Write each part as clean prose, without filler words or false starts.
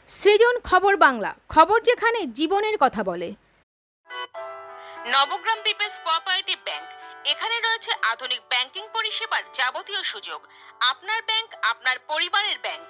সৃজন খবর বাংলা, খবর যেখানে জীবনের কথা বলে। নবগ্রাম পিপলস কোঅপারেটিভ ব্যাংক, এখানে রয়েছে আধুনিক ব্যাংকিং পরিষেবার যাবতীয় সুযোগ। আপনার ব্যাংক, আপনার পরিবারের ব্যাংক।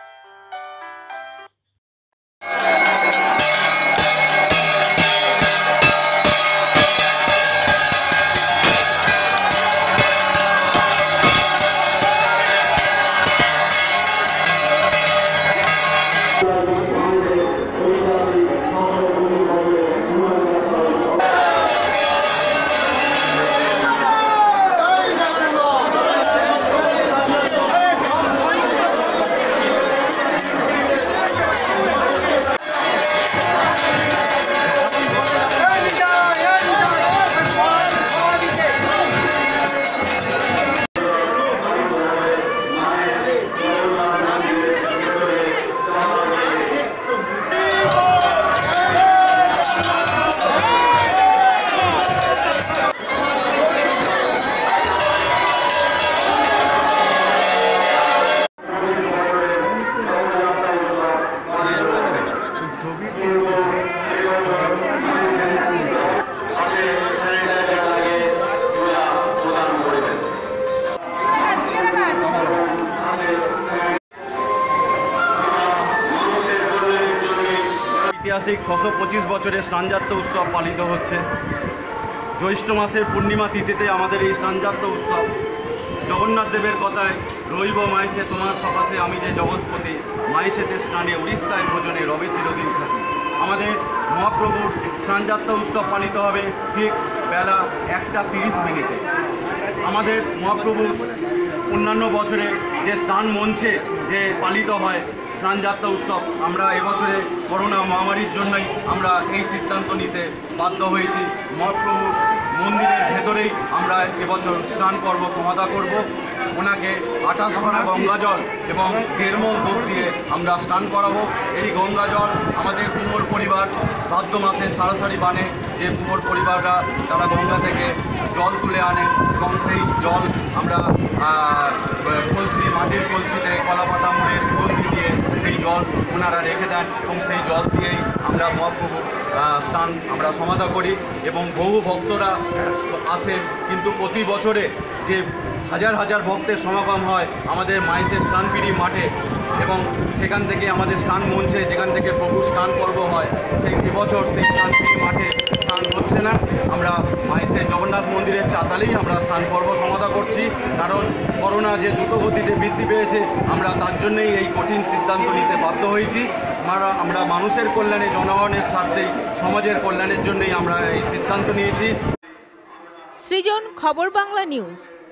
ঐতিহাসিক 625 বছরের স্নানযাত্রা উৎসব পালিত হচ্ছে। জ্যৈষ্ঠ মাসের পূর্ণিমা তিথিতে আমাদের এই স্নানযাত্রা উৎসব। জগন্নাথ দেবের কথায়, রইব মাইসে তোমার সকাশে আমি যে জগৎপতি, মাইসেতে স্নানে উড়িষ্যায় ভোজনে রবে চিরদিন খ্যাতি। আমাদের মহাপ্রভুর স্নানযাত্রা উৎসব পালিত হবে ঠিক বেলা 1:30 আমাদের মহাপ্রভুর অন্যান্য বছরে যে স্নান মঞ্চে যে পালিত হয় স্নানযাত্রা উৎসব, আমরা এবছরে করোনা মহামারীর জন্যই আমরা এই সিদ্ধান্ত নিতে বাধ্য হয়েছি। মহাপ্রভুর মন্দিরের ভেতরেই আমরা এবছর স্নান পর্ব সমাধা করব। ওনাকে 28 ভরা গঙ্গা জল এবং 1.5 মণ দুধ দিয়ে আমরা স্নান করাবো। এই গঙ্গা জল আমাদের কুমোর পরিবার ভাদ্র মাসে সারাসারি বানে যে কুমোর পরিবাররা তারা গঙ্গা থেকে জল তুলে আনেন এবং সেই জল আমরা কলসি, মাটির কলসিতে কলা পাতা মুড়ে সুগন্ধি দিয়ে সেই জল ওনারা রেখে দেন এবং সেই জল দিয়েই আমরা মহাপ্রভুর স্নান আমরা সমাধা করি এবং বহু ভক্তরা আসেন। কিন্তু প্রতি বছরে যে হাজার হাজার ভক্তের সমাগম হয় আমাদের মাইসের স্নানপিড়ি মাঠে এবং সেখান থেকে আমাদের স্নান মঞ্চে যেখান থেকে প্রভু স্নান পর্ব হয়, সেই এবছর সেই স্নানপিড়ি মাঠে স্নান হচ্ছে না। আমরা মাইসের জগন্নাথ মন্দিরের চাতালেই আমরা স্নান পর্ব সমাধা করছি, কারণ করোনা যে দ্রুতগতিতে বৃদ্ধি পেয়েছে আমরা তার জন্যই এই কঠিন সিদ্ধান্ত নিতে বাধ্য হয়েছি। আমরা মানুষের কল্যাণে, জনগণের স্বার্থেই, সমাজের কল্যাণের জন্যই আমরা এই সিদ্ধান্ত নিয়েছি। সৃজন খবর বাংলা নিউজ।